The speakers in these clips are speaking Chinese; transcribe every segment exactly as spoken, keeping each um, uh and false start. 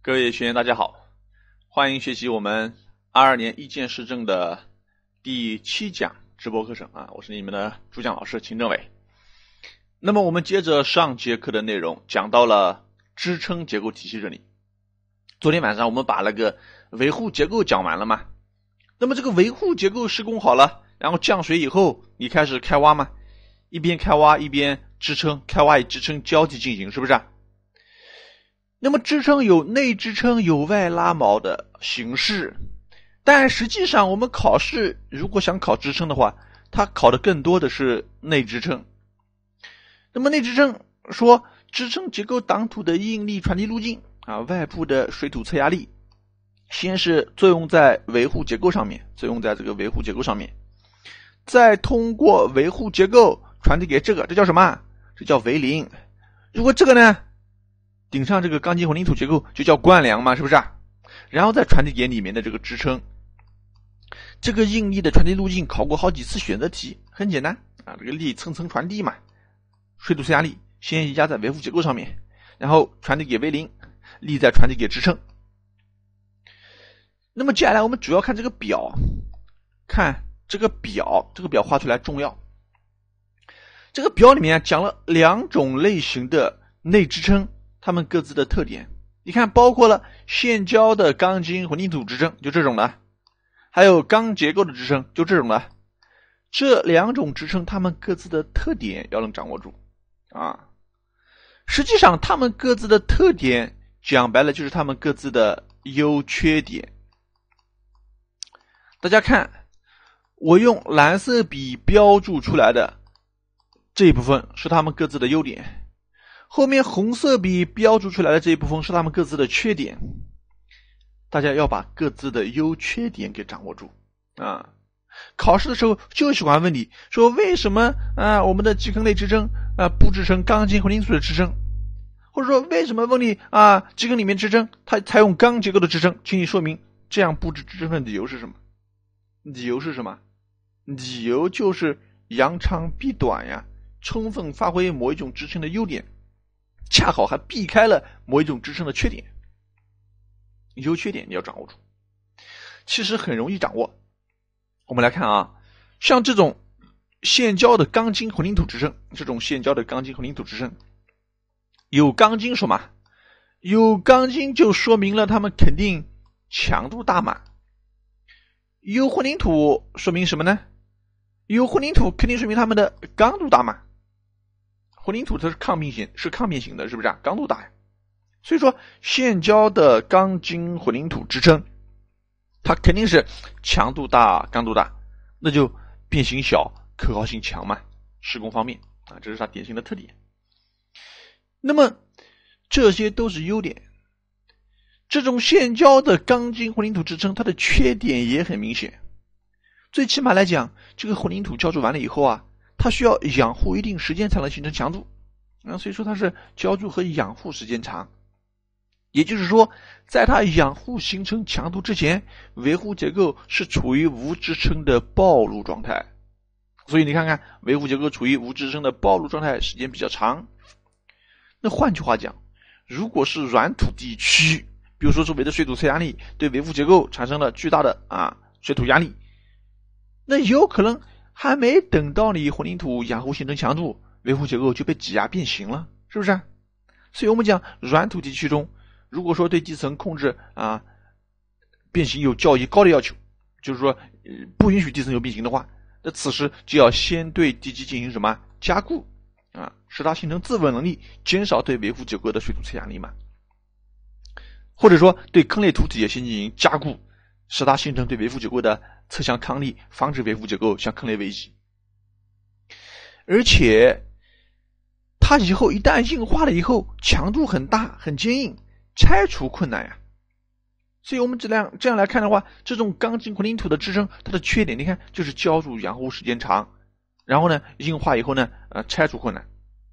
各位学员大家好，欢迎学习我们二二年一建市政的第七讲直播课程啊，我是你们的主讲老师秦政伟。那么我们接着上节课的内容，讲到了支撑结构体系这里。昨天晚上我们把那个维护结构讲完了嘛，那么这个维护结构施工好了，然后降水以后你开始开挖嘛，一边开挖一边支撑，开挖与支撑交替进行，是不是啊？那么支撑有内支撑有外拉锚的形式，但实际上我们考试如果想考支撑的话，它考的更多的是内支撑。那么内支撑说支撑结构挡土的应力传递路径啊，外部的水土侧压力先是作用在维护结构上面，作用在这个维护结构上面，再通过维护结构传递给这个，这叫什么？这叫围邻。如果这个呢顶上这个钢筋混凝土结构就叫灌梁嘛，是不是啊？然后再传递给里面的这个支撑。这个应力的传递路径考过好几次选择题，很简单啊，这个力层层传递嘛，水土侧压力先压在维护结构上面，然后传递给围邻，力再传递给支撑。那么接下来我们主要看这个表，看这个表，这个表画出来重要。这个表里面讲了两种类型的内支撑，它们各自的特点，你看包括了现浇的钢筋混凝土支撑，就这种的，还有钢结构的支撑，就这种的。这两种支撑它们各自的特点要能掌握住啊。实际上它们各自的特点讲白了就是它们各自的优缺点。大家看我用蓝色笔标注出来的这一部分是它们各自的优点，后面红色笔标注出来的这一部分是他们各自的缺点，大家要把各自的优缺点给掌握住啊！考试的时候就喜欢问你说为什么啊我们的基坑类支撑啊不支撑钢筋混凝土的支撑，或者说为什么问你啊基坑里面支撑它采用钢结构的支撑，请你说明这样布置支撑的理由是什么？理由是什么？理由就是扬长避短呀，充分发挥某一种支撑的优点，恰好还避开了某一种支撑的缺点。优缺点你要掌握住，其实很容易掌握。我们来看啊，像这种现浇的钢筋混凝土支撑，这种现浇的钢筋混凝土支撑，有钢筋说嘛，有钢筋就说明了它们肯定强度大嘛。有混凝土说明什么呢？有混凝土肯定说明它们的刚度大嘛。混凝土它是抗变型，是抗变型的，是不是啊？刚度大呀。所以说现浇的钢筋混凝土支撑它肯定是强度大刚度大，那就变形小可靠性强嘛，施工方面啊，这是它典型的特点。那么这些都是优点。这种现浇的钢筋混凝土支撑它的缺点也很明显，最起码来讲这个混凝土浇筑完了以后啊，它需要养护一定时间才能形成强度啊，所以说它是浇筑和养护时间长。也就是说在它养护形成强度之前，维护结构是处于无支撑的暴露状态，所以你看看维护结构处于无支撑的暴露状态时间比较长。那换句话讲，如果是软土地区，比如说周围的水土侧压力对维护结构产生了巨大的啊水土压力，那有可能还没等到你混凝土养护形成强度，维护结构就被挤压变形了，是不是啊？所以我们讲软土地区中，如果说对地层控制啊变形有较高的要求，就是说、呃、不允许地层有变形的话，那此时就要先对地基进行什么加固啊，使它形成自稳能力，减少对维护结构的水土侧压力嘛。或者说对坑类土体也先进行加固，使它形成对维护结构的侧向抗力，防止维护结构向坑类位移。而且它以后一旦硬化了以后，强度很大很坚硬，拆除困难呀。所以我们这样这样来看的话，这种钢筋混凝土的支撑它的缺点，你看就是浇筑养护时间长，然后呢硬化以后呢呃拆除困难。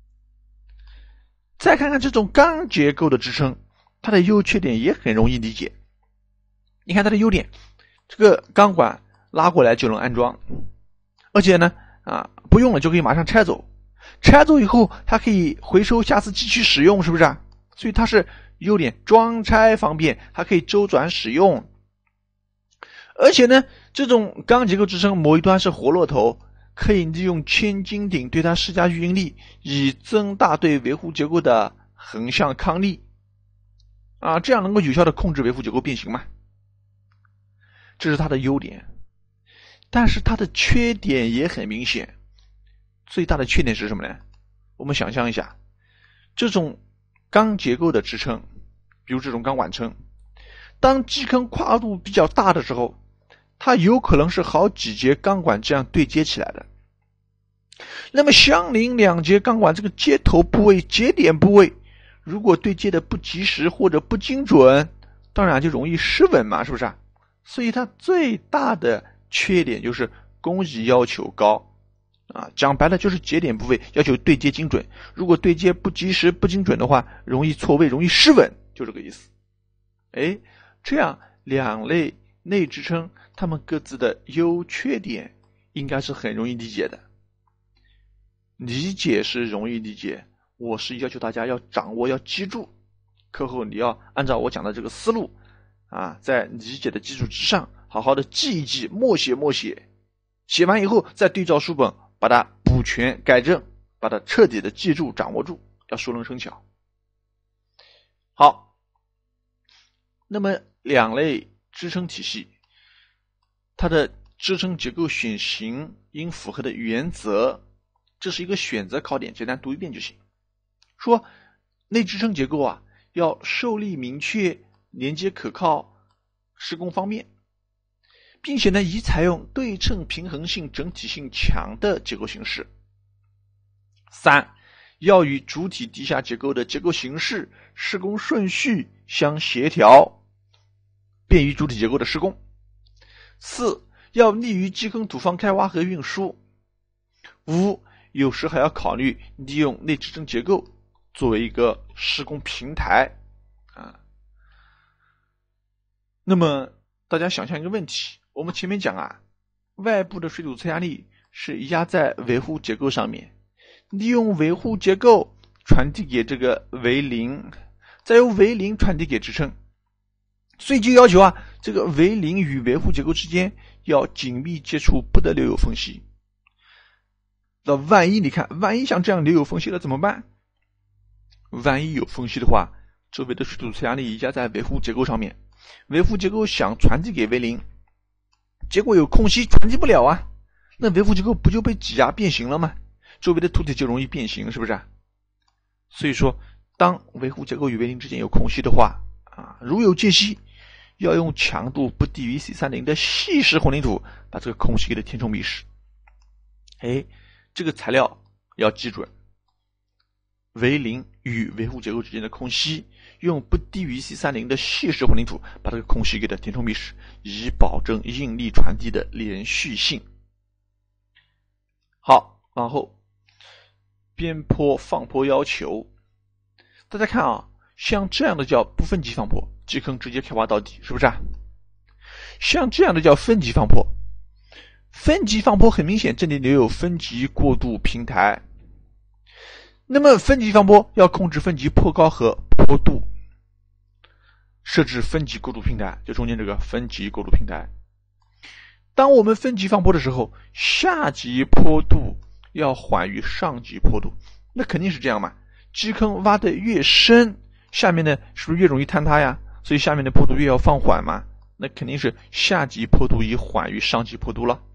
再看看这种钢结构的支撑，它的优缺点也很容易理解。你看它的优点，这个钢管拉过来就能安装，而且呢啊不用了就可以马上拆走，拆走以后它可以回收下次继续使用，是不是啊？所以它是优点，装拆方便，还可以周转使用。而且呢，这种钢结构支撑某一端是活络头，可以利用千斤顶对它施加预应力，以增大对维护结构的横向抗力啊，这样能够有效的控制维护结构变形嘛。这是它的优点，但是它的缺点也很明显。最大的缺点是什么呢？我们想象一下，这种钢结构的支撑，比如这种钢管撑，当基坑跨度比较大的时候，它有可能是好几节钢管这样对接起来的。那么相邻两节钢管这个接头部位、节点部位，如果对接的不及时或者不精准，当然就容易失稳嘛，是不是啊？所以它最大的缺点就是工艺要求高啊，讲白了就是节点部位要求对接精准，如果对接不及时不精准的话，容易错位，容易失稳，就这个意思。哎，这样两类内支撑它们各自的优缺点应该是很容易理解的。理解是容易理解，我是要求大家要掌握，要记住。课后你要按照我讲的这个思路啊，在理解的基础之上，好好的记一记，默写默写，写完以后再对照书本，把它补全改正，把它彻底的记住掌握住，要熟能生巧。好，那么两类支撑体系，它的支撑结构选型应符合的原则，这是一个选择考点，简单读一遍就行。说内支撑结构啊，要受力明确，连接可靠，施工方便，并且呢，宜采用对称平衡性整体性强的结构形式。三，要与主体地下结构的结构形式、施工顺序相协调，便于主体结构的施工。四，要利于基坑土方开挖和运输。五，有时还要考虑利用内支撑结构作为一个施工平台啊。那么大家想象一个问题，我们前面讲啊，外部的水土侧压力是压在维护结构上面，利用维护结构传递给这个维零，再由维零传递给支撑，所以就要求啊，这个维零与维护结构之间要紧密接触，不得留有缝隙。那万一你看，万一像这样留有缝隙了怎么办？万一有缝隙的话，周围的水土侧压力压在维护结构上面，维护结构想传递给维零，结果有空隙传递不了啊，那维护结构不就被挤压变形了吗？周围的土体就容易变形，是不是？所以说，当维护结构与维零之间有空隙的话啊，如有间隙，要用强度不低于 C 三十 的细实混凝土把这个空隙给它填充密实。哎，这个材料要记准，维零与维护结构之间的空隙，用不低于 C 三十 的细实混凝土把这个空隙给它填充密实，以保证应力传递的连续性。好，然后边坡放坡要求，大家看啊，像这样的叫不分级放坡，基坑直接开挖到底，是不是啊？像这样的叫分级放坡，分级放坡很明显，这里留有分级过渡平台。那么分级放坡要控制分级坡高和坡度，设置分级过渡平台，就中间这个分级过渡平台。当我们分级放坡的时候，下级坡度要缓于上级坡度，那肯定是这样嘛，基坑挖得越深，下面呢是不是越容易坍塌呀？所以下面的坡度越要放缓嘛，那肯定是下级坡度以缓于上级坡度了。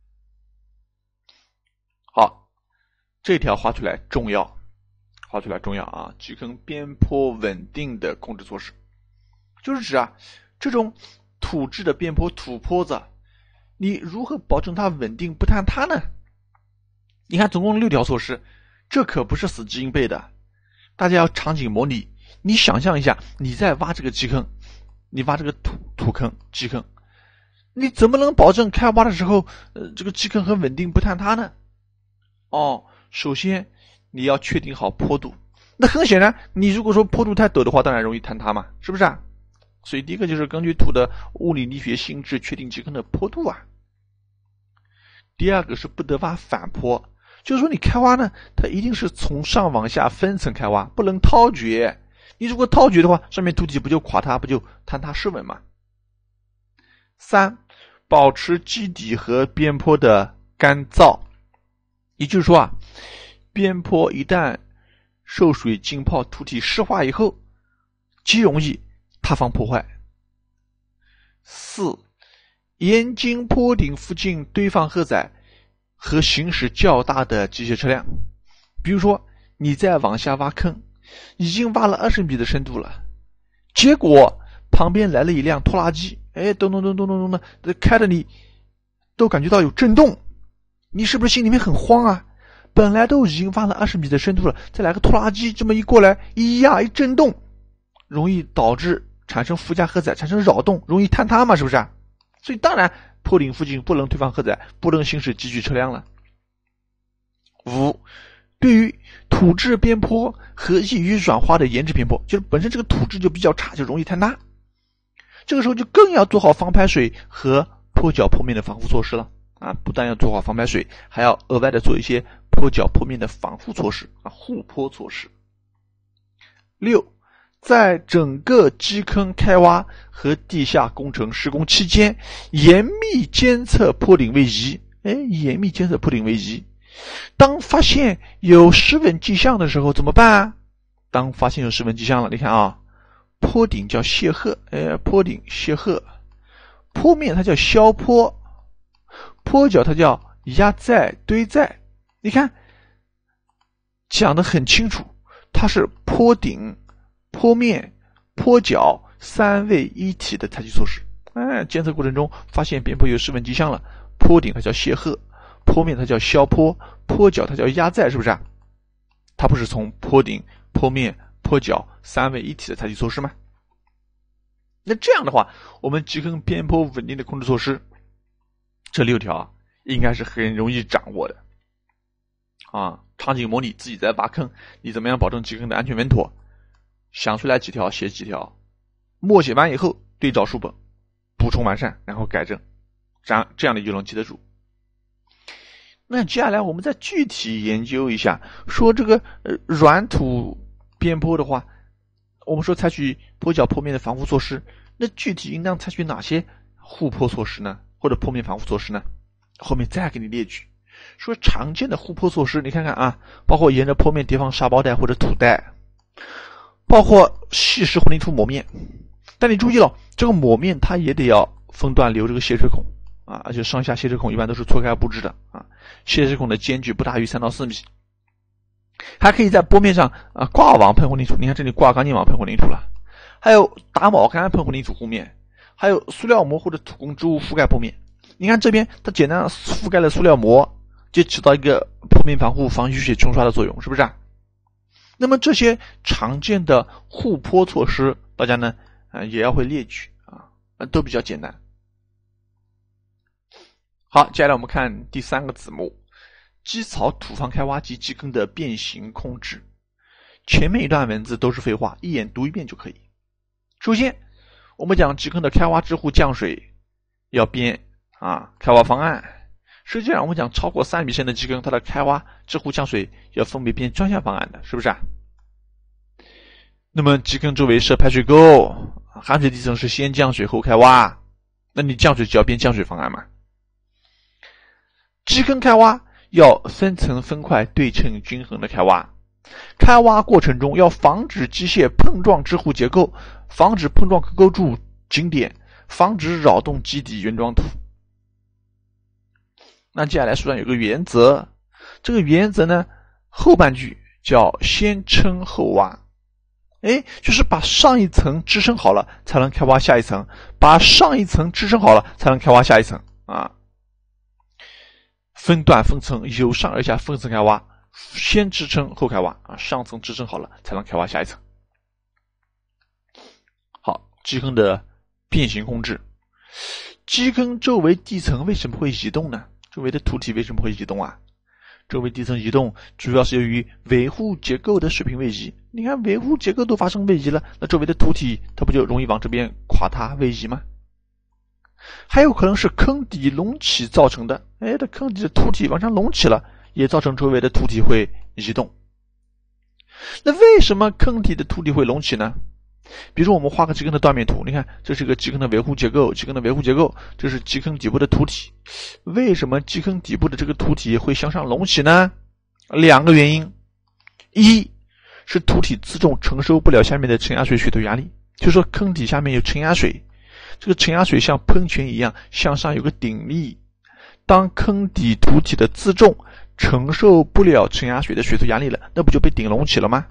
好，这条画出来重要，画出来重要啊！基坑边坡稳定的控制措施，就是指啊，这种土质的边坡土坡子，你如何保证它稳定不坍塌呢？你看总共六条措施，这可不是死记硬背的，大家要场景模拟。你想象一下，你在挖这个基坑，你挖这个土土坑基坑，你怎么能保证开挖的时候，呃，这个基坑很稳定不坍塌呢？哦，首先你要确定好坡度。那很显然，你如果说坡度太陡的话，当然容易坍塌嘛，是不是啊？所以第一个就是根据土的物理力学性质确定基坑的坡度啊。第二个是不得挖反坡，就是说你开挖呢，它一定是从上往下分层开挖，不能掏掘， 你如果套决的话，上面土体不就垮塌，不就坍塌失稳吗？三，保持基底和边坡的干燥。也就是说啊，边坡一旦受水浸泡，土体湿化以后，极容易塌方破坏。四，严禁坡顶附近堆放荷载和行驶较大的机械车辆。比如说你在往下挖坑，已经挖了二十米的深度了，结果旁边来了一辆拖拉机，哎，咚咚咚咚咚咚的开着，你都感觉到有震动，你是不是心里面很慌啊？本来都已经挖了二十米的深度了，再来个拖拉机这么一过来，一压一震动，容易导致产生附加荷载，产生扰动，容易坍塌嘛，是不是啊？所以当然坡顶附近不能堆放荷载，不能行驶机具车辆了。五，对于土质边坡和易于软化的岩质边坡，就是本身这个土质就比较差，就容易坍塌，这个时候就更要做好防排水和坡脚坡面的防护措施了啊！不但要做好防排水，还要额外的做一些坡脚坡面的防护措施啊，护坡措施。六，在整个基坑开挖和地下工程施工期间，严密监测坡顶位移。哎，严密监测坡顶位移。当发现有失稳迹象的时候怎么办啊？当发现有失稳迹象了，你看啊，坡顶叫卸荷，哎，坡顶卸荷，坡面它叫削坡，坡脚它叫压载堆载。你看讲得很清楚，它是坡顶、坡面、坡脚三位一体的采取措施。哎，监测过程中发现边坡有失稳迹象了，坡顶它叫卸荷，坡面它叫削坡，坡脚它叫压载，是不是啊？它不是从坡顶、坡面、坡脚三位一体的采取措施吗？那这样的话，我们基坑边坡稳定的控制措施，这六条啊，应该是很容易掌握的啊。场景模拟自己在挖坑，你怎么样保证基坑的安全稳妥？想出来几条写几条，默写完以后对照书本，补充完善，然后改正，这样这样你就能记得住。那接下来我们再具体研究一下，说这个呃软土边坡的话，我们说采取坡脚坡面的防护措施，那具体应当采取哪些护坡措施呢？或者坡面防护措施呢？后面再给你列举。说常见的护坡措施，你看看啊，包括沿着坡面叠放沙包带或者土带，包括细石混凝土抹面。但你注意了，这个抹面它也得要分段留这个泄水孔啊，而且上下泄水孔一般都是错开布置的啊，泄水孔的间距不大于三到四米。还可以在坡面上啊挂网喷混凝土，你看这里挂钢筋网喷混凝土了，还有打铆杆喷混凝土护面，还有塑料膜或者土工织物覆盖坡面。你看这边它简单覆盖了塑料膜，就起到一个坡面防护、防雨水冲刷的作用，是不是啊？那么这些常见的护坡措施，大家呢啊也要会列举啊，都比较简单。好，接下来我们看第三个子目，基槽土方开挖及基坑的变形控制。前面一段文字都是废话，一眼读一遍就可以。首先我们讲基坑的开挖支护降水要编啊开挖方案。实际上我们讲超过三米深的基坑，它的开挖支护降水要分别编专项方案的，是不是啊？那么基坑周围设排水沟，含水地层是先降水后开挖，那你降水就要编降水方案嘛。基坑开挖要分层分块对称均衡的开挖，开挖过程中要防止机械碰撞支护结构，防止碰撞可构筑景点，防止扰动基底原状土。那接下来书上有个原则，这个原则呢后半句叫先撑后挖，哎，就是把上一层支撑好了才能开挖下一层，把上一层支撑好了才能开挖下一层啊。分段分层，由上而下分层开挖，先支撑后开挖啊，上层支撑好了才能开挖下一层。好，基坑的变形控制。基坑周围地层为什么会移动呢？周围的土体为什么会移动啊？周围地层移动主要是由于维护结构的水平位移。你看维护结构都发生位移了，那周围的土体它不就容易往这边垮塌位移吗？还有可能是坑底隆起造成的，哎，这坑底的土体往上隆起了，也造成周围的土体会移动。 那为什么坑底的土体会隆起呢？比如我们画个基坑的断面图，你看这是个基坑的维护结构，基坑的维护结构，这是基坑底部的土体。为什么基坑底部的这个土体会向上隆起呢？两个原因，一是土体自重承受不了下面的沉压水水头压力，就是说坑底下面有沉压水，这个沉压水像喷泉一样向上有个顶力，当坑底土体的自重承受不了沉压水的水头压力了，那不就被顶隆起了吗？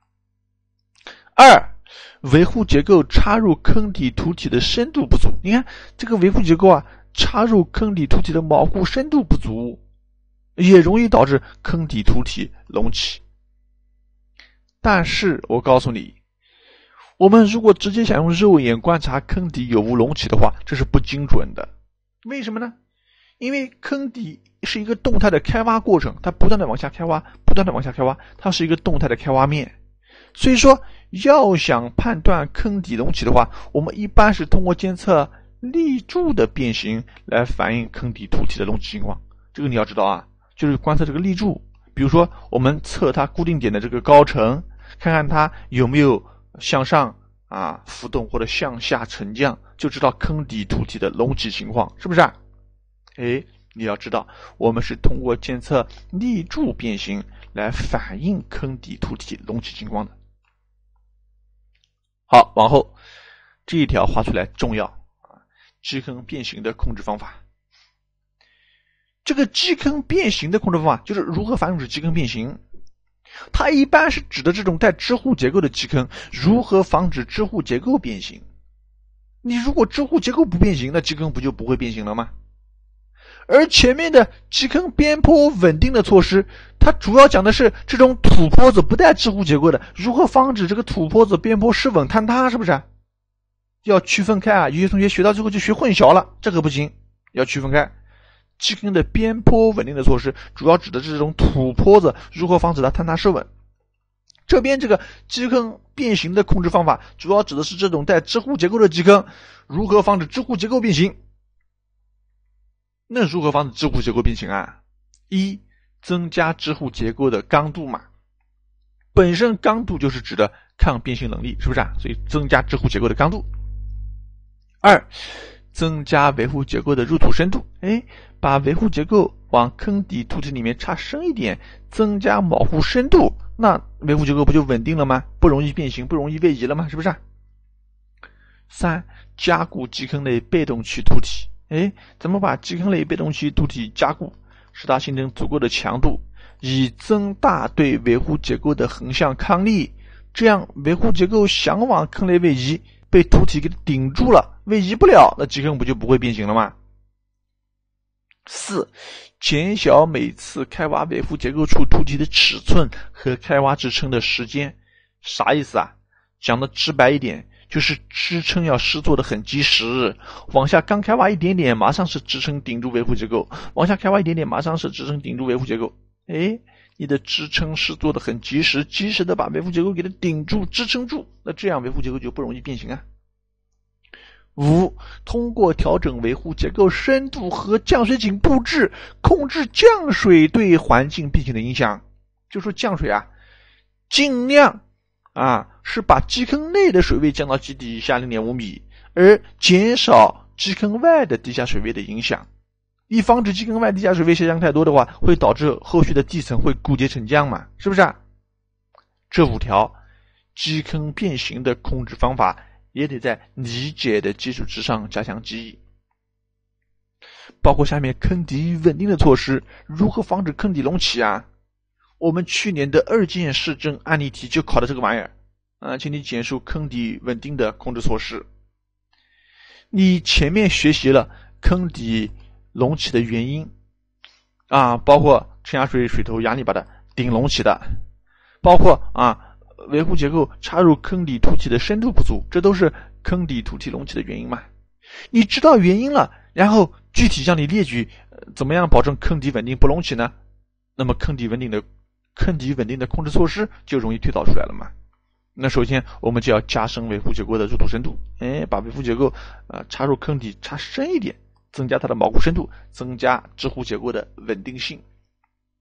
二，维护结构插入坑底土体的深度不足，你看这个维护结构啊，插入坑底土体的锚固深度不足，也容易导致坑底土体隆起。但是我告诉你，我们如果直接想用肉眼观察坑底有无隆起的话，这是不精准的。为什么呢？因为坑底是一个动态的开挖过程，它不断的往下开挖，不断的往下开挖，它是一个动态的开挖面。所以说要想判断坑底隆起的话，我们一般是通过监测立柱的变形来反映坑底土体的隆起情况。这个你要知道啊，就是观测这个立柱，比如说我们测它固定点的这个高程，看看它有没有向上啊浮动或者向下沉降，就知道坑底土体的隆起情况，是不是啊？哎，你要知道我们是通过监测立柱变形来反映坑底土体隆起情况的。好，往后这一条画出来重要啊，基坑变形的控制方法。这个基坑变形的控制方法就是如何防止基坑变形。它一般是指的这种带支护结构的基坑，如何防止支护结构变形。你如果支护结构不变形，那基坑不就不会变形了吗？而前面的基坑边坡稳定的措施，它主要讲的是这种土坡子不带支护结构的，如何防止这个土坡子边坡失稳坍塌，是不是？要区分开啊，有些同学学到最后就学混淆了，这个不行，要区分开。基坑的边坡稳定的措施，主要指的是这种土坡子如何防止它坍塌失稳。这边这个基坑变形的控制方法，主要指的是这种带支护结构的基坑，如何防止支护结构变形。那如何防止支护结构变形啊？一，增加支护结构的刚度嘛。本身刚度就是指的抗变形能力，是不是啊？所以增加支护结构的刚度。二，增加维护结构的入土深度。哎，把维护结构往坑底土体里面插深一点，增加锚固深度，那维护结构不就稳定了吗？不容易变形，不容易位移了吗？是不是啊？三，加固基坑类被动区土体。哎，怎么把基坑类被动区土体加固，使它形成足够的强度，以增大对维护结构的横向抗力，这样维护结构想往坑内位移，被土体给顶住了，位移不了，那基坑不就不会变形了吗？四，减小每次开挖维护结构处土体的尺寸和开挖支撑的时间。啥意思啊？讲的直白一点，就是支撑要施作的很及时，往下刚开挖一点点，马上是支撑顶住维护结构，往下开挖一点点，马上是支撑顶住维护结构。哎，你的支撑施作的很及时，及时的把维护结构给它顶住支撑住，那这样维护结构就不容易变形啊。五，通过调整维护结构深度和降水井布置，控制降水对环境变形的影响。就说降水啊，尽量啊是把基坑内的水位降到基底以下 零点五米，而减少基坑外的地下水位的影响。以防止基坑外地下水位下降太多的话，会导致后续的地层会固结沉降嘛，是不是啊？这五条基坑变形的控制方法也得在理解的基础之上加强记忆，包括下面坑底稳定的措施，如何防止坑底隆起啊？我们去年的二建市政案例题就考的这个玩意儿啊，请你简述坑底稳定的控制措施。你前面学习了坑底隆起的原因啊，包括沉压水水头压力把它顶隆起的，包括啊维护结构插入坑底土体的深度不足，这都是坑底土体隆起的原因嘛。你知道原因了，然后具体向你列举、呃、怎么样保证坑底稳定不隆起呢？那么坑底稳定的坑底稳定的控制措施就容易推导出来了嘛。那首先我们就要加深维护结构的入土深度，哎，把维护结构呃插入坑底插深一点，增加它的锚固深度，增加支护结构的稳定性。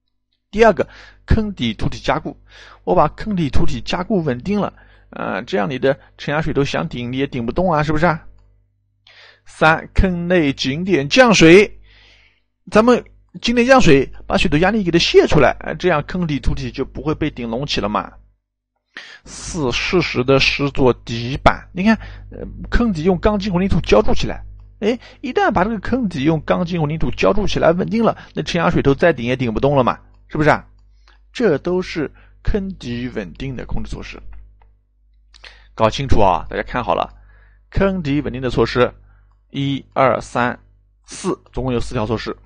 第二个，坑底土体加固，我把坑底土体加固稳定了，呃，这样你的沉压水头想顶你也顶不动啊，是不是啊？三，坑内井点降水，咱们井点降水，把水的压力给它泄出来，这样坑底土体就不会被顶隆起了嘛。四，适时的施作底板，你看，呃，坑底用钢筋混凝土浇筑起来，哎，一旦把这个坑底用钢筋混凝土浇筑起来稳定了，那沉压水头再顶也顶不动了嘛，是不是啊？这都是坑底稳定的控制措施。搞清楚啊，大家看好了，坑底稳定的措施，一二三四，总共有四条措施。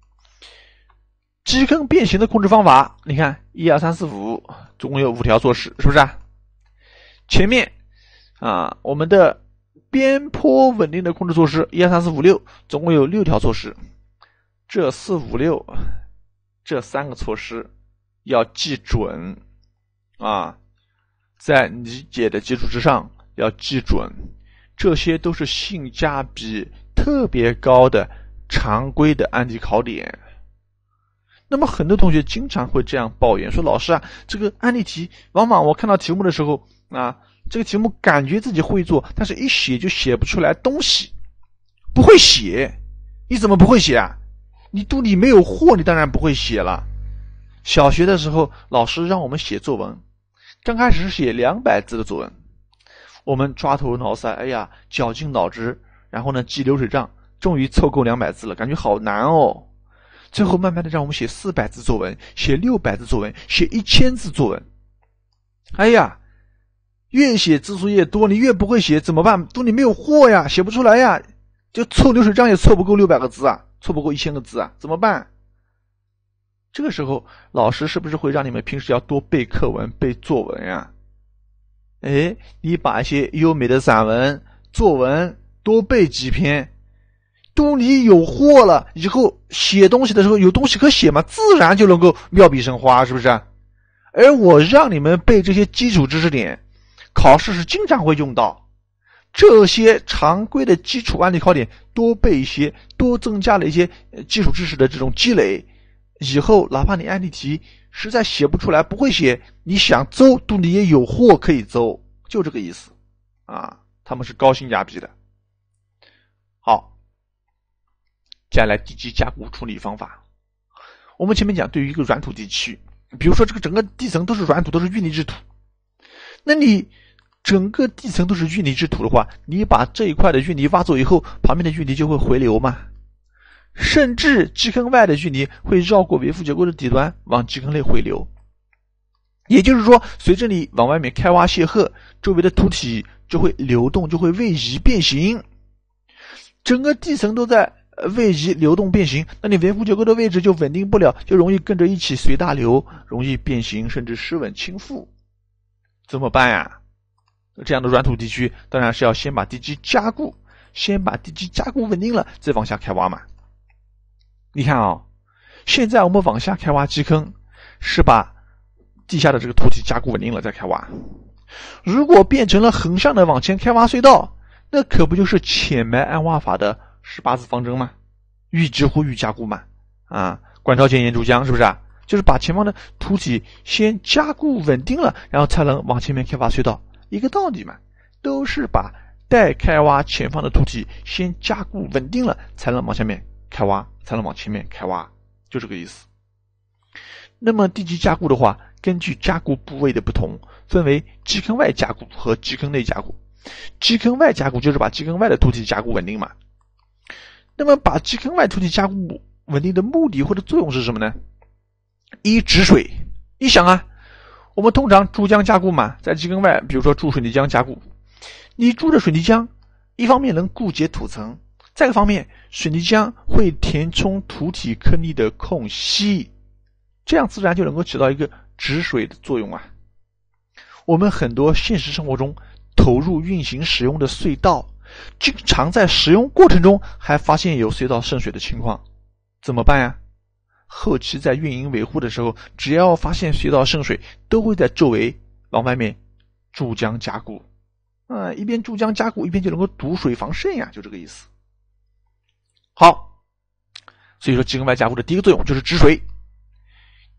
基坑变形的控制方法，你看一二三四五，总共有五条措施，是不是啊？前面啊，我们的边坡稳定的控制措施一二三四五六，总共有六条措施。这四五六这三个措施要记准啊，在理解的基础之上要记准，这些都是性价比特别高的常规的案例考点。那么很多同学经常会这样抱怨说，老师啊，这个案例题往往我看到题目的时候啊，这个题目感觉自己会做，但是一写就写不出来东西，不会写。你怎么不会写啊？你肚里没有货，你当然不会写了。小学的时候老师让我们写作文，刚开始是写两百字的作文，我们抓头挠腮，哎呀绞尽脑汁，然后呢记流水账，终于凑够两百字了，感觉好难哦。最后慢慢的让我们写四百字作文，写六百字作文，写一千字作文。哎呀，越写字数越多，你越不会写怎么办？肚里没有货呀，写不出来呀，就凑流水账也凑不够六百个字啊，凑不够一千个字啊，怎么办？这个时候老师是不是会让你们平时要多背课文背作文呀？哎，你把一些优美的散文作文多背几篇，肚里有货了，以后写东西的时候有东西可写嘛，自然就能够妙笔生花，是不是？而我让你们背这些基础知识点，考试是经常会用到，这些常规的基础案例考点多背一些，多增加了一些基础知识的这种积累，以后哪怕你案例题实在写不出来，不会写，你想邹肚里也有货可以邹，就这个意思啊，他们是高性价比的。好，接下来地基加固处理方法。我们前面讲，对于一个软土地区，比如说这个整个地层都是软土，都是淤泥质土，那你整个地层都是淤泥质土的话，你把这一块的淤泥挖走以后，旁边的淤泥就会回流嘛，甚至基坑外的淤泥会绕过围覆结构的底端往基坑内回流。也就是说，随着你往外面开挖泄壑，周围的土体就会流动，就会位移变形，整个地层都在位移流动变形，那你围覆结构的位置就稳定不了，就容易跟着一起随大流，容易变形，甚至失稳倾覆。怎么办呀？这样的软土地区当然是要先把地基加固，先把地基加固稳定了，再往下开挖嘛。你看啊、哦，现在我们往下开挖基坑，是把地下的这个土体加固稳定了再开挖。如果变成了横向的往前开挖隧道，那可不就是浅埋暗挖法的十八字方针吗？预支护预加固嘛，啊，管朝前沿筑江，是不是啊？就是把前方的土体先加固稳定了，然后才能往前面开挖隧道，一个道理嘛，都是把待开挖前方的土体先加固稳定了，才能往下面开挖，才能往前面开挖，就这个意思。那么地基加固的话，根据加固部位的不同，分为基坑外加固和基坑内加固。基坑外加固就是把基坑外的土体加固稳定嘛。那么把基坑外土体加固稳定的目的或者作用是什么呢？一，止水。你想啊，我们通常筑江加固嘛，在基坑外比如说筑水泥浆加固，你筑的水泥浆一方面能固结土层，再一个方面水泥浆会填充土体坑壁的空隙，这样自然就能够起到一个止水的作用啊。我们很多现实生活中投入运行使用的隧道，经常在使用过程中还发现有隧道渗水的情况，怎么办呀？后期在运营维护的时候，只要发现隧道渗水，都会在周围往外面筑江加固，啊，一边筑江加固，一边就能够堵水防渗呀，就这个意思。好，所以说基坑外加固的第一个作用就是止水。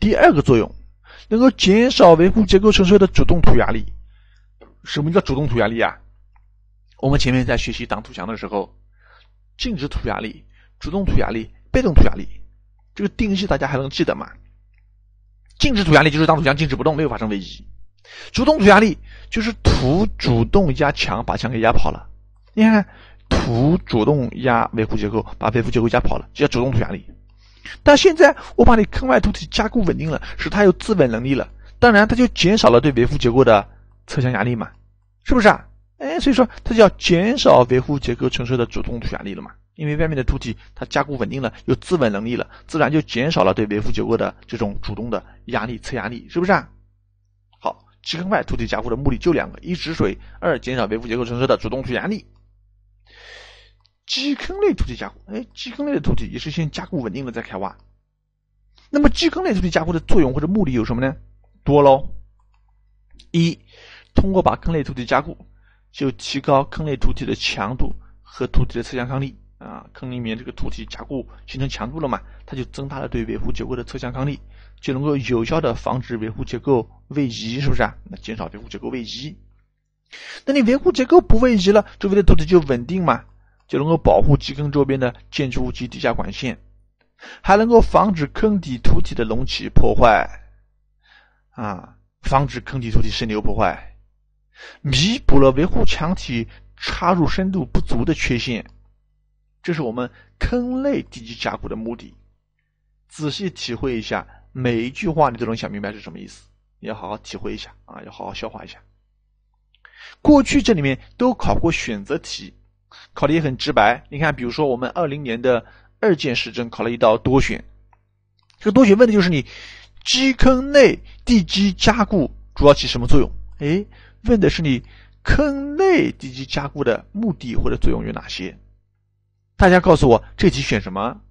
第二个作用，能够减少维护结构承受的主动涂鸦力。什么叫主动涂鸦力啊？我们前面在学习挡土墙的时候，静止涂鸦力、主动涂鸦力、被动涂鸦力，这个定义大家还能记得吗？静止涂鸦力就是挡土墙静止不动，没有发生位移。主动涂鸦力就是土主动压墙，把墙给压跑了。你看看，土主动压维护结构，把维护结构压跑了，这叫主动涂鸦力。但现在我把你坑外土体加固稳定了，使它有自稳能力了，当然它就减少了对维护结构的侧向压力嘛，是不是啊？哎，所以说它就要减少维护结构承受的主动涂鸦力了嘛。因为外面的土体它加固稳定了，有自稳能力了，自然就减少了对维护结构的这种主动的压力、侧压力，是不是啊？好，基坑外土体加固的目的就两个：一止水，二减少维护结构承受的主动涂鸦力。基坑类土体加固，哎，基坑类的土体也是先加固稳定了再开挖。那么基坑类土体加固的作用或者目的有什么呢？多喽。一，通过把坑类土体加固，就提高坑类土体的强度和土体的侧向抗力啊。坑里面这个土体加固形成强度了嘛，它就增大了对维护结构的侧向抗力，就能够有效的防止维护结构位移，是不是啊？那减少维护结构位移。那你维护结构不位移了，周围的土体就稳定嘛，就能够保护基坑周边的建筑物及地下管线，还能够防止坑底土体的隆起破坏啊，防止坑底土体渗流破坏，弥补了维护墙体插入深度不足的缺陷。这是我们坑类地基加固的目的。仔细体会一下，每一句话你都能想明白是什么意思，你要好好体会一下啊，要好好消化一下。过去这里面都考过选择题，考的也很直白。你看，比如说我们二零年的二建时政考了一道多选，这个多选问的就是你基坑内地基加固主要起什么作用？诶，问的是你坑内地基加固的目的或者作用有哪些？大家告诉我，这题选什么？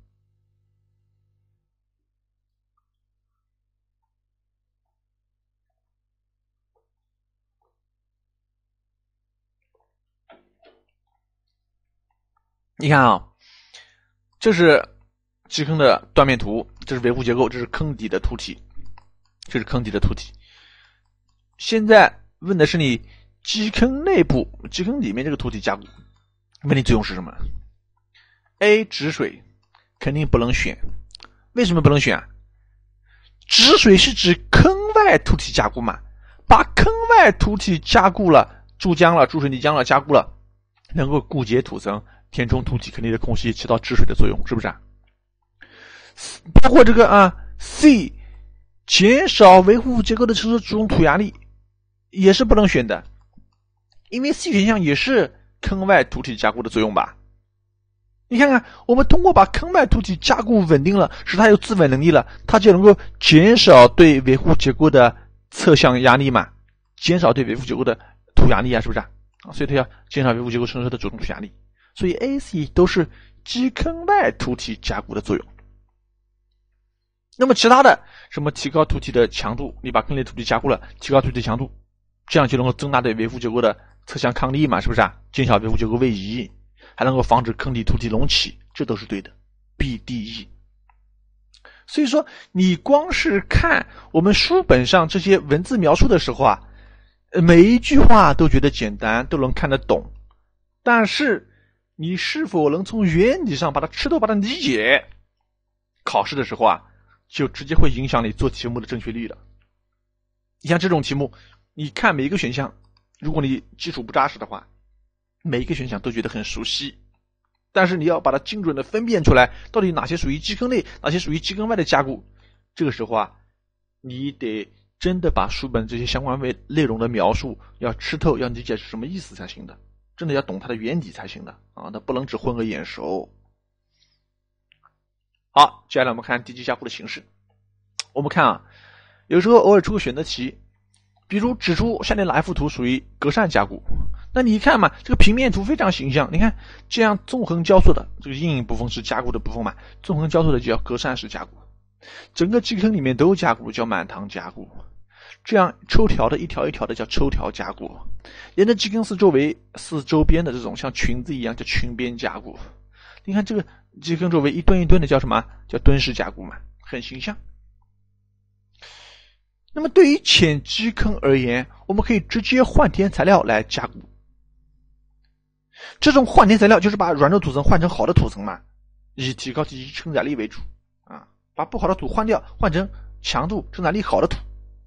你看啊，这是基坑的断面图，这是维护结构，这是坑底的土体，这是坑底的土体。现在问的是你基坑内部、基坑里面这个土体加固，问你作用是什么 ？A. 止水，肯定不能选。为什么不能选啊？止水是指坑外土体加固嘛，把坑外土体加固了，注浆了、注水泥浆了、加固了，能够固结土层，填充土体坑内的空隙，起到止水的作用，是不是啊？包括这个啊 C， 减少维护结构的承受主动土压力也是不能选的，因为 C 选项也是坑外土体加固的作用吧。你看看，我们通过把坑外土体加固稳定了，使它有自稳能力了，它就能够减少对维护结构的侧向压力嘛，减少对维护结构的土压力啊，是不是啊？所以它要减少维护结构承受的主动土压力。所以 A、C 都是基坑外土体加固的作用。那么其他的什么提高土体的强度，你把坑内土体加固了，提高土体强度，这样就能够增大对维护结构的侧向抗力嘛，是不是啊？减少维护结构位移，还能够防止坑底土体隆起，这都是对的。B、D、E。所以说，你光是看我们书本上这些文字描述的时候啊，每一句话都觉得简单，都能看得懂，但是你是否能从原理上把它吃透、把它理解，考试的时候啊，就直接会影响你做题目的正确率了。你像这种题目，你看每一个选项，如果你基础不扎实的话，每一个选项都觉得很熟悉，但是你要把它精准的分辨出来，到底哪些属于基坑内，哪些属于基坑外的加固。这个时候啊，你得真的把书本这些相关内容的描述要吃透，要理解是什么意思才行的，真的要懂它的原理才行的啊，它不能只混个眼熟。好，接下来我们看地基加固的形式。我们看啊，有时候偶尔出个选择题，比如指出下列哪一幅图属于隔扇加固，那你一看嘛，这个平面图非常形象，你看这样纵横交错的这个阴影部分是加固的部分嘛，纵横交错的就叫隔扇式加固，整个基坑里面都加固叫满堂加固，这样抽条的一条一条的叫抽条加固，沿着基坑四周围四周边的这种像裙子一样叫裙边加固。你看这个基坑周围一吨一吨的叫什么？叫吨式加固嘛，很形象。 那么对于浅基坑而言，我们可以直接换填材料来加固。这种换填材料就是把软弱土层换成好的土层嘛，以提高地基承载力为主啊，把不好的土换掉，换成强度承载力好的土。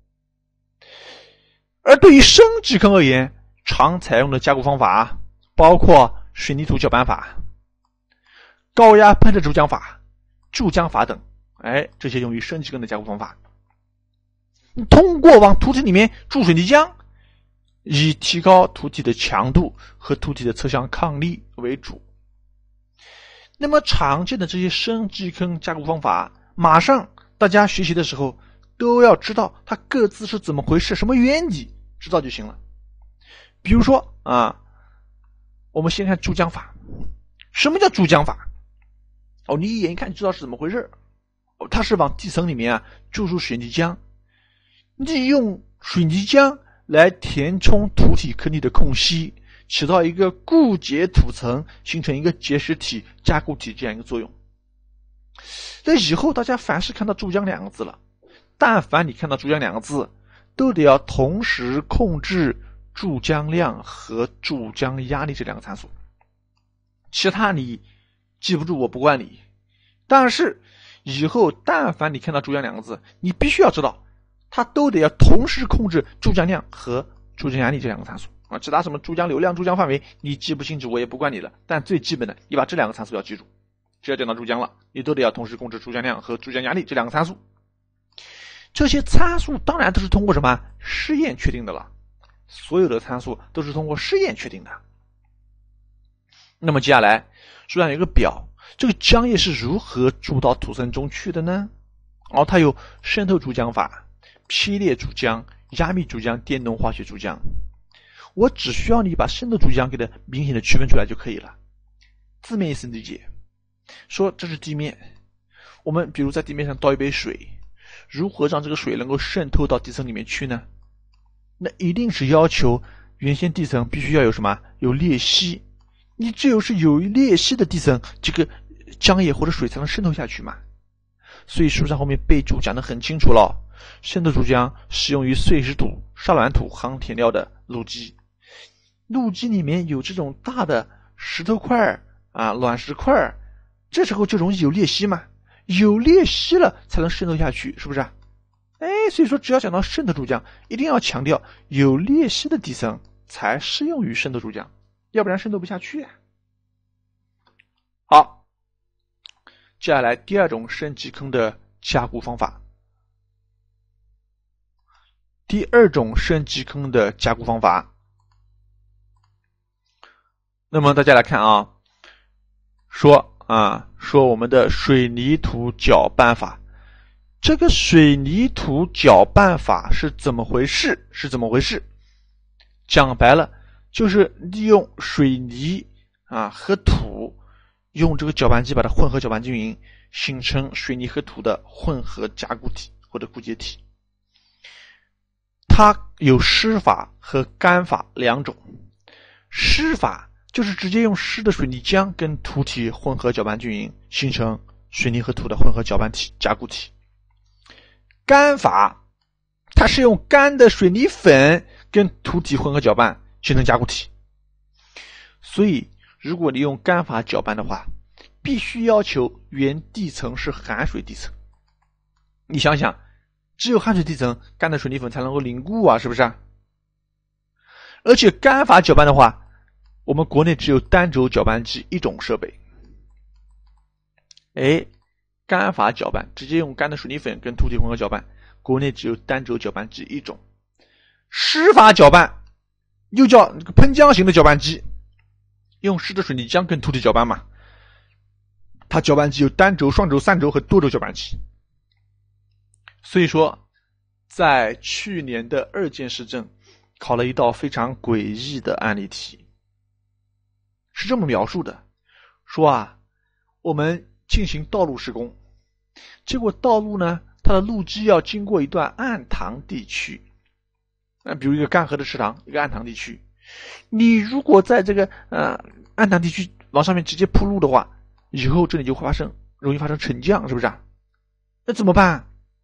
而对于深基坑而言，常采用的加固方法包括水泥土搅拌法、高压喷射注浆法、注浆法等，哎，这些用于深基坑的加固方法。通过往土体里面注水泥浆，以提高土体的强度和土体的侧向抗力为主。那么常见的这些深基坑加固方法，马上大家学习的时候都要知道它各自是怎么回事，什么原理，知道就行了。比如说啊，我们先看注浆法。什么叫注浆法？哦，你一眼一看就知道是怎么回事。哦，它是往地层里面啊注入水泥浆，利用水泥浆来填充土体坑里的空隙，起到一个固结土层，形成一个结实体、加固体这样一个作用。在以后大家凡是看到注浆两个字了，但凡你看到注浆两个字，都得要同时控制注浆量和注浆压力这两个参数。其他你记不住我不管你，但是以后但凡你看到注浆两个字，你必须要知道它都得要同时控制注浆量和注浆压力这两个参数啊。其他什么注浆流量、注浆范围你记不清楚我也不管你了，但最基本的你把这两个参数要记住。只要讲到注浆了，你都得要同时控制注浆量和注浆压力这两个参数。这些参数当然都是通过什么试验确定的了，所有的参数都是通过试验确定的。那么接下来书上有一个表，这个浆液是如何注到土层中去的呢？哦，它有渗透注浆法、劈裂注浆、压密注浆、电动化学注浆。我只需要你把渗透注浆给它明显的区分出来就可以了。字面意思理解，说这是地面，我们比如在地面上倒一杯水，如何让这个水能够渗透到地层里面去呢？那一定是要求原先地层必须要有什么？有裂隙。你只有是有裂隙的地层，这个浆液或者水才能渗透下去嘛。所以书上后面备注讲得很清楚了，渗透注浆适用于碎石土、沙卵土、夯填料的路基。路基里面有这种大的石头块啊、卵石块，这时候就容易有裂隙嘛。有裂隙了才能渗透下去，是不是啊？哎，所以说只要讲到渗透注浆，一定要强调有裂隙的地层才适用于渗透注浆，要不然渗透不下去啊。好，接下来第二种深基坑的加固方法。第二种深基坑的加固方法，那么大家来看啊，说啊，说我们的水泥土搅拌法。这个水泥土搅拌法是怎么回事？是怎么回事？讲白了，就是利用水泥啊和土，用这个搅拌机把它混合搅拌均匀，形成水泥和土的混合加固体或者固结体。它有湿法和干法两种。湿法就是直接用湿的水泥浆跟土体混合搅拌均匀，形成水泥和土的混合搅拌体加固体。干法它是用干的水泥粉跟土体混合搅拌形成加固体。所以如果你用干法搅拌的话，必须要求原地层是含水地层。你想想，只有含水地层，干的水泥粉才能够凝固啊，是不是啊？而且干法搅拌的话，我们国内只有单轴搅拌机一种设备。哎，干法搅拌直接用干的水泥粉跟土体混合搅拌，国内只有单轴搅拌机一种。湿法搅拌又叫喷浆型的搅拌机，用湿的水泥浆跟土体搅拌嘛。它搅拌机有单轴、双轴、三轴和多轴搅拌机。所以说在去年的二建市政考了一道非常诡异的案例题，是这么描述的，说啊，我们进行道路施工，结果道路呢，它的路基要经过一段暗塘地区，那比如一个干涸的池塘，一个暗塘地区，你如果在这个呃暗塘地区往上面直接铺路的话，以后这里就会发生容易发生沉降，是不是啊？那怎么办？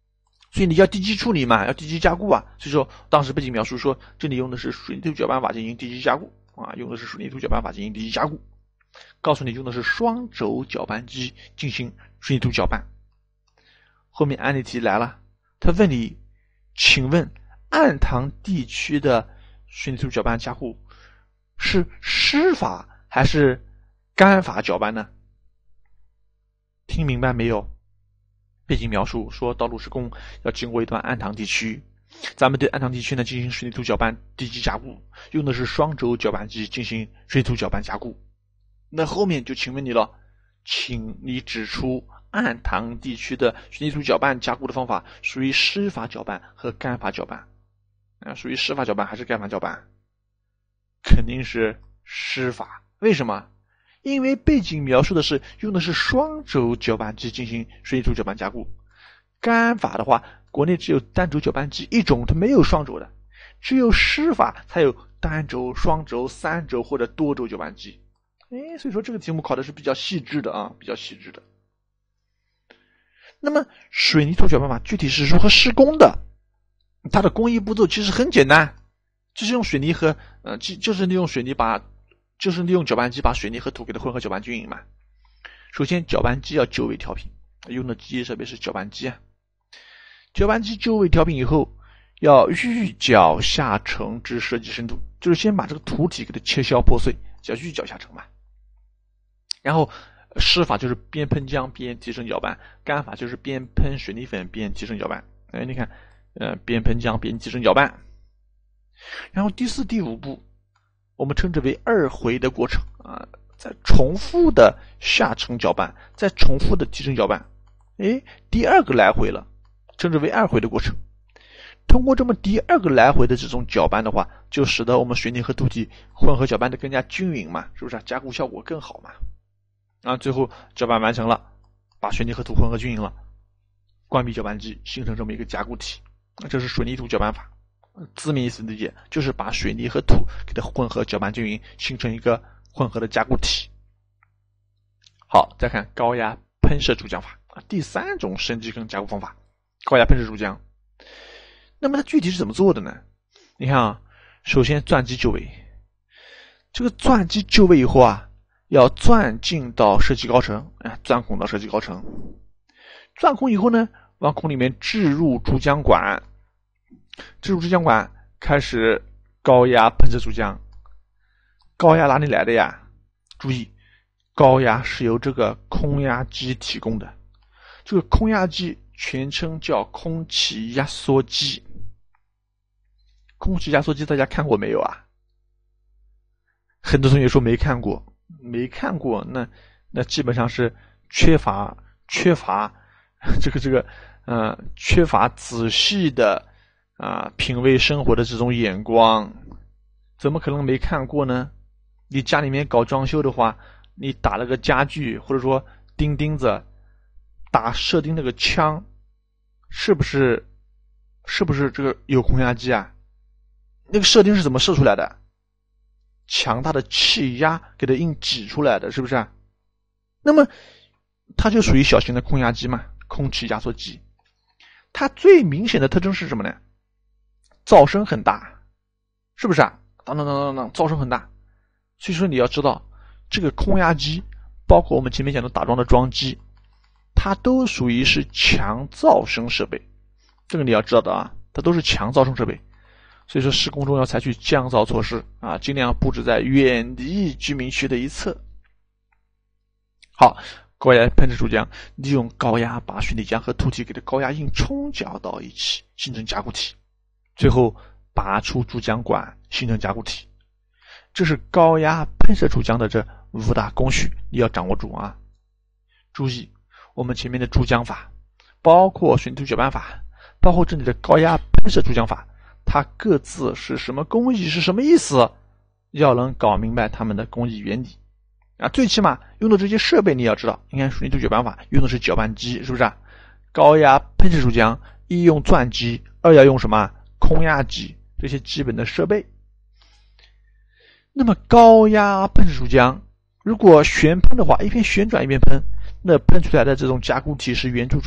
所以你要低级处理嘛，要低级加固啊。所以说当时背景描述说，这里用的是水泥土搅拌法进行低级加固啊，用的是水泥土搅拌法进行低级加固。告诉你用的是双轴搅拌机进行水泥土搅拌。后面案例题来了，他问你，请问岸塘地区的水泥土搅拌加固是湿法还是干法搅拌呢？听明白没有？背景描述说，道路施工要经过一段岸塘地区，咱们对岸塘地区呢进行水泥土搅拌地基加固，用的是双轴搅拌机进行水泥土搅拌加固。那后面就请问你了，请你指出岸塘地区的水泥土搅拌加固的方法属于湿法搅拌和干法搅拌啊，属于湿法搅拌还是干法搅拌？肯定是湿法。为什么？因为背景描述的是用的是双轴搅拌机进行水泥土搅拌加固。干法的话，国内只有单轴搅拌机一种，它没有双轴的，只有湿法才有单轴、双轴、三轴或者多轴搅拌机。哎，所以说这个题目考的是比较细致的啊，比较细致的。那么水泥土搅拌法具体是如何施工的？它的工艺步骤其实很简单，就是用水泥和呃，就是利用水泥把，就是利用搅拌机把水泥和土给它混合搅拌均匀嘛。首先搅拌机要就位调平，用的机械设备是搅拌机啊。搅拌机就位调平以后，要预搅下沉至设计深度，就是先把这个土体给它切削破碎，叫预搅下沉嘛。然后湿法就是边喷浆边提升搅拌，干法就是边喷水泥粉边提升搅拌。哎，你看，呃，边喷浆边提升搅拌。然后第四、第五步，我们称之为二回的过程啊，再重复的下沉搅拌，再重复的提升搅拌。哎，第二个来回了，称之为二回的过程。通过这么第二个来回的这种搅拌的话，就使得我们水泥和土体混合搅拌的更加均匀嘛，是不是啊？加固效果更好嘛。啊，最后搅拌完成了，把水泥和土混合均匀了，关闭搅拌机，形成这么一个加固体。这是水泥土搅拌法，字面意思理解就是把水泥和土给它混合搅拌均匀，形成一个混合的加固体。好，再看高压喷射注浆法啊，第三种升级跟加固方法，高压喷射注浆。那么它具体是怎么做的呢？你看啊，首先钻机就位，这个钻机就位以后啊，要钻进到设计高层，哎，钻孔到设计高层。钻孔以后呢，往孔里面置入注浆管，置入注浆管，开始高压喷射注浆。高压哪里来的呀？注意，高压是由这个空压机提供的。这个空压机全称叫空气压缩机。空气压缩机大家看过没有啊？很多同学说没看过。没看过，那那基本上是缺乏缺乏这个这个呃缺乏仔细的啊、呃、品味生活的这种眼光，怎么可能没看过呢？你家里面搞装修的话，你打了个家具或者说钉钉子，打射钉那个枪，是不是是不是这个有空压机啊？那个射钉是怎么射出来的？强大的气压给它硬挤出来的，是不是啊？那么它就属于小型的空压机嘛，空气压缩机。它最明显的特征是什么呢？噪声很大，是不是啊？当当当当当，噪声很大。所以说你要知道，这个空压机，包括我们前面讲的打桩的桩机，它都属于是强噪声设备。这个你要知道的啊，它都是强噪声设备。所以说施工中要采取降噪措施啊，尽量布置在远离居民区的一侧。好，高压喷射注浆，利用高压把水泥浆和土体给它高压硬冲搅到一起，形成加固体，最后拔出注浆管，形成加固体。这是高压喷射注浆的这五大工序，你要掌握住啊。注意，我们前面的注浆法，包括水泥土搅拌法，包括这里的高压喷射注浆法，它各自是什么工艺，是什么意思，要能搞明白它们的工艺原理啊。最起码用的这些设备你要知道，你看水泥土搅拌法用的是搅拌机，是不是啊？高压喷射注浆一用钻机，二要用什么空压机，这些基本的设备。那么高压喷射注浆如果旋喷的话，一边旋转一边喷，那喷出来的这种加固体是圆柱状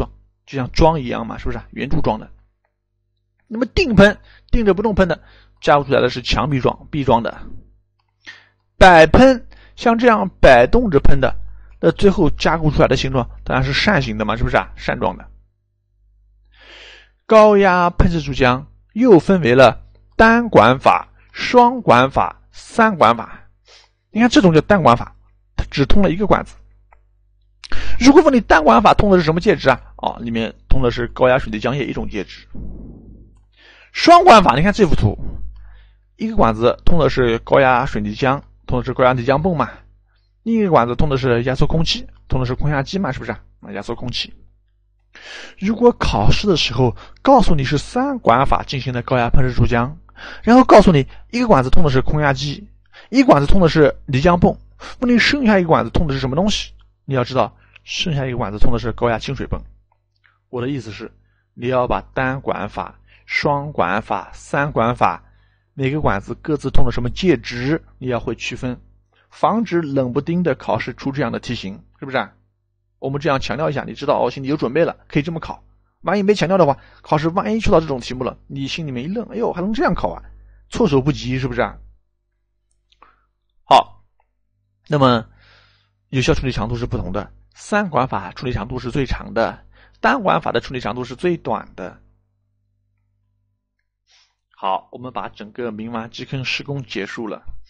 就像桩一样嘛，是不是圆柱状的？那么定喷，定着不动喷的，加入出来的是墙壁状、壁状的。摆喷，像这样摆动着喷的，那最后加固出来的形状当然是扇形的嘛，是不是啊？扇状的。高压喷射注浆又分为了单管法、双管法、三管法。你看这种叫单管法，它只通了一个管子。如果说你单管法通的是什么介质啊？哦，里面通的是高压水泥浆液一种介质。双管法，你看这幅图，一个管子通的是高压水泥浆，通的是高压泥浆泵嘛，另一个管子通的是压缩空气，通的是空压机嘛，是不是啊？压缩空气。如果考试的时候告诉你是三管法进行的高压喷射注浆，然后告诉你一个管子通的是空压机，一个管子通的是泥浆泵，问你剩下一个管子通的是什么东西，你要知道剩下一个管子通的是高压清水泵。我的意思是，你要把单管法、双管法、三管法每个管子各自通的什么介质，你要会区分，防止冷不丁的考试出这样的题型，是不是啊？我们这样强调一下，你知道哦，心里有准备了，可以这么考。万一没强调的话，考试万一出到这种题目了，你心里面一愣，哎呦，还能这样考啊？措手不及，是不是啊？好，那么有效处理强度是不同的，三管法处理强度是最长的，单管法的处理强度是最短的。好，我们把整个明丸基坑施工结束了。